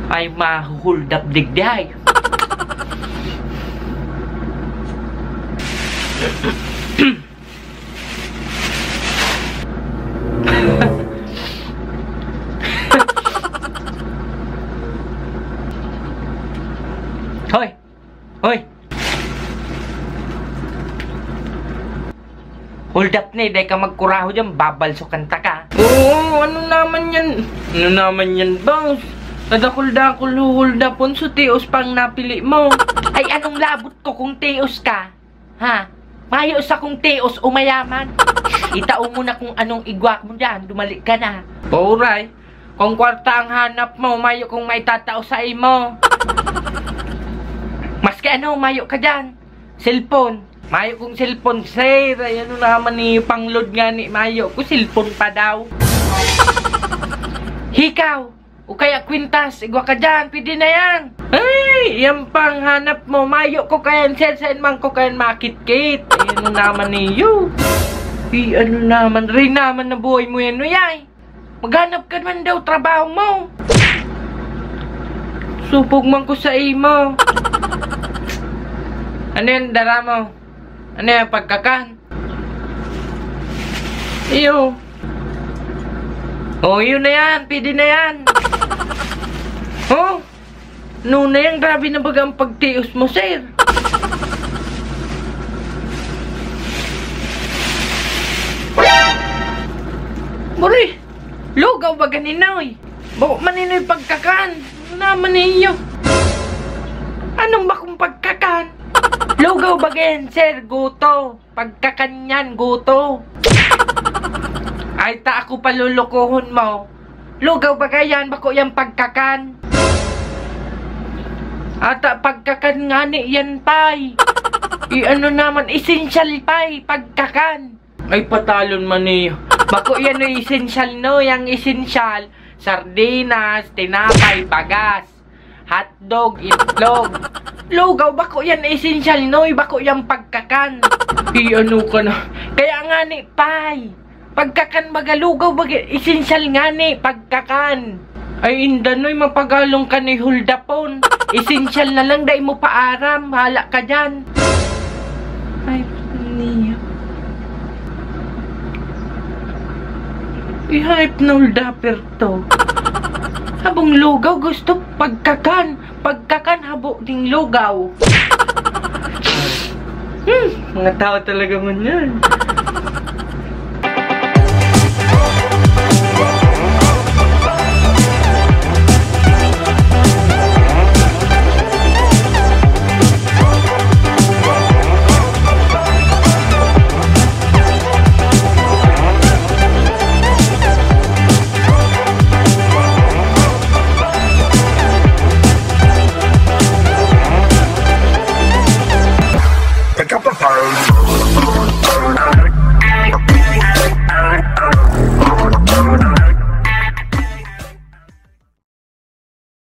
ay mahuhold up digday. Hoy! Hoy! Hold up ni, dahil ka magkuraho dyan, babalsokan ta ka. Oo, ano naman yan? Ano naman yan, boss? Nadakul-dakul hold upon so tios pang napili mo. Ay, anong labot ko kung tios ka? Ha? Mayos akong tios o mayaman? Itao mo na kung anong igwak mo dyan, dumalik ka na. Alright, kung kwarta ang hanap mo, mayo kung may tatao sa imo. Maski ano, mayo ka dyan. Cellphone. Mayo kong cellphone, sir. Ay, ano naman ni pangload nga ni mayo ko, cellphone pa daw. Hikaw. O kaya kwintas, igwa ka dyan, pwede na yan. Ay, yan pang hanap mo. Mayo ko kayan, sir, saan man ko kayan makit-kit. Ay, ano naman niyo. Ay, ano naman, rin naman na buhay mo yan, uyay. Maghanap ka naman daw, trabaho mo. Supog man ko sa imo. Ano yan, dara mo? Ano yan, pagkakan? Iyo. Oh, yun na yan, pwede na yan. Oh, no na yan, grabe na bagang pagtios mo, sir. Buri, lugaw ba ganinoy? Bawa maninoy pagkakan. Ano naman ninyo? Anong ba kung pagkakan? Lugaw ba ganyan, sir? Guto. Pagkakan yan, guto. Ay, ta ako palulukuhon mo. Lugaw ba ganyan? Bako yan pagkakan. Ata pagkakan nga ni yan, pay. Ano naman, essential, pay. Pagkakan. Ay, patalon man niyo. Bako yan ay essential, no? Yang essential, sardinas, tinapay, bagas, hotdog, itlog. Lugaw, bako yan essential, no? Bako yan pagkakan. Ano ka na? Kaya nga ni, pay. Pagkakan baga, lugaw baga, essential nga ni, pagkakan. Ay, indanoy, mapagalong ka ni huldapon. Essential na lang, dahil mo paaram. Hala ka dyan. Ay, niya. I-hype na huldapper to. Habang lugaw, gusto pagkakan. Pagkakan, habo ding lugaw. Mga tao talaga man yan.